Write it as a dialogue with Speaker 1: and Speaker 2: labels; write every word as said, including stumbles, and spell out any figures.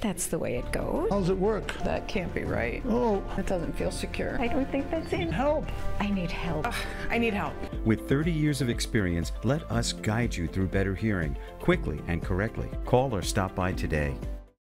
Speaker 1: That's the way it goes.
Speaker 2: How's it work?
Speaker 1: That can't be right.
Speaker 2: Oh,
Speaker 1: That doesn't feel secure. I don't think that's it.
Speaker 2: help!
Speaker 1: I need help.
Speaker 3: Ugh, I need help.
Speaker 4: With thirty years of experience, let us guide you through better hearing, quickly and correctly. Call or stop by today.